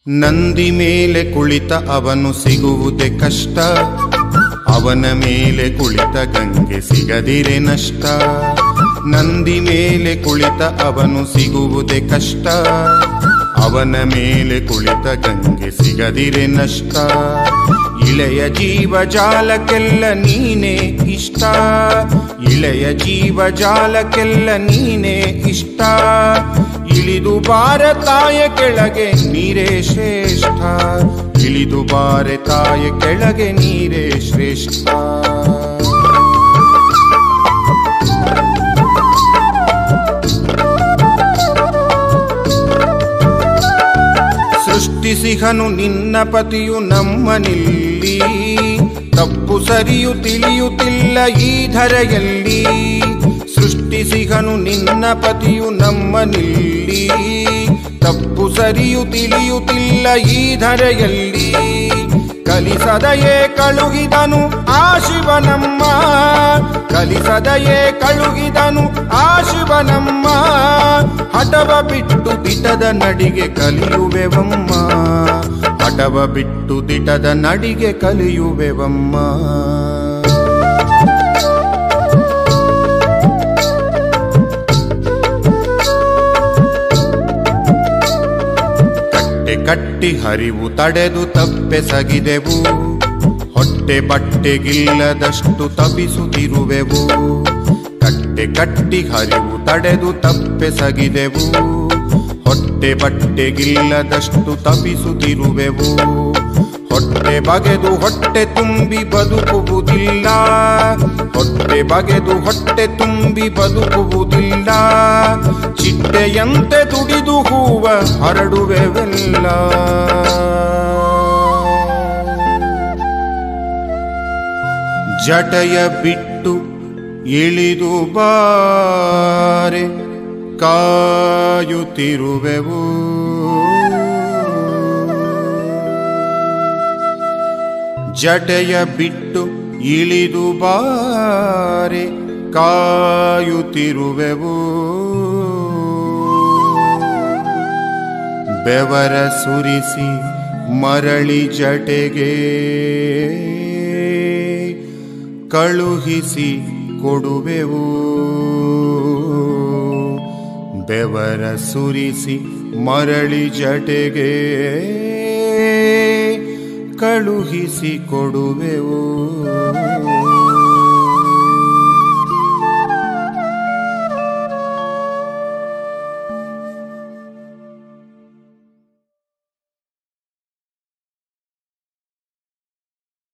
ನಂದಿ ಮೇಲೆ ಕುಳಿತ ಅವನು ಸಿಗುವುದೇ ಕಷ್ಟ, ಅವನ ಮೇಲೆ ಕುಳಿತ ಗಂಗೆ ಸಿಗದಿರೆ ನಷ್ಟ. ನಂದಿ ಮೇಲೆ ಕುಳಿತ ಅವನು ಸಿಗುವುದೇ ಕಷ್ಟ, ಅವನ ಮೇಲೆ ಕುಳಿತ ಗಂಗೆ ಸಿಗದಿರೆ ನಷ್ಟ. ಇಳೆಯ ಜೀವಜಾಲಕ್ಕೆಲ್ಲ ನೀನೇ ಇಷ್ಟ, ಇಳೆಯ ಜೀವಜಾಲಕ್ಕೆಲ್ಲ ನೀನೇ ಇಷ್ಟ. ಇಳಿದು ಬಾರೆ ತಾಯ ಕೆಳಗೆ ನೀರೇ ಶ್ರೇಷ್ಠ, ಇಳಿದು ಬಾರೆ ತಾಯ ಕೆಳಗೆ ನೀರೇ ಶ್ರೇಷ್ಠ. ಸೃಷ್ಟಿಸಿಹನು ನಿನ್ನ ಪತಿಯು ನಮ್ಮನಿಲ್ಲಿ, ತಪ್ಪು ಸರಿಯು ತಿಳಿಯುತ್ತಿಲ್ಲ ಈ ಧರೆಯಲ್ಲಿ. ಸೃಷ್ಟಿಸಿಹನು ನಿನ್ನ ಪತಿಯು ನಮ್ಮನಿಲ್ಲಿ, ತಪ್ಪು ಸರಿಯು ತಿಳಿಯುತ್ತಿಲ್ಲ ಈ ಧರೆಯಲ್ಲಿ. ಕಲಿಸದಯೇ ಕಳುಹಿದನು ಆ ಶಿವನಮ್ಮ, ಕಲಿಸದಯೇ ಕಳುಹಿದನು ಆ ಶಿವನಮ್ಮ. ಹಠವ ಬಿಟ್ಟು ದಿಟದ ನಡಿಗೆ ಕಲಿಯುವೆವಮ್ಮ, ಹಠವ ಬಿಟ್ಟು ದಿಟದ ನಡಿಗೆ ಕಲಿಯುವೆವಮ್ಮ. ಕಟ್ಟಿ ಹರಿವು ತಡೆದು ತಪ್ಪೆಸಗಿದೆವು, ಹೊಟ್ಟೆ ಬಟ್ಟೆಗಿಲ್ಲದಷ್ಟು ತಪಿಸುತ್ತಿರುವೆವು. ಕಟ್ಟೆ ಕಟ್ಟಿ ಹರಿವು ತಡೆದು ತಪ್ಪೆಸಗಿದೆವು, ಹೊಟ್ಟೆ ಬಟ್ಟೆಗಿಲ್ಲದಷ್ಟು ತಪಿಸುತ್ತಿರುವೆವು. ಹೊಟ್ಟೆ ಬಗೆದು ಹೊಟ್ಟೆ ತುಂಬಿ ಬದುಕುವುದಿಲ್ಲ, ಹೊಟ್ಟೆ ಬಗೆದು ಹೊಟ್ಟೆ ತುಂಬಿ ಬದುಕುವುದಿಲ್ಲ. ಚಿಟ್ಟೆಯಂತೆ ದುಡಿದು ಹೂವ ಹರಡುವೆವೆಲ್ಲ. ಜಟೆಯ ಬಿಟ್ಟು ಇಳಿದು ಬಾರೆ ಕಾಯುತ್ತಿರುವೆವು, ಜಟೆಯ ಬಿಟ್ಟು ಇಳಿದು ಬಾರೆ ಕಾಯುತ್ತಿರುವೆವು. ಬೆವರ ಸುರಿಸಿ ಮರಳಿ ಜಟೆಗೆ ಕಳುಹಿಸಿ ಕೊಡುವೆವು, ಬೆವರ ಸುರಿಸಿ ಮರಳಿ ಜಟೆಗೆ ಕಳುಹಿಸಿ ಕೊಡುವೆವು.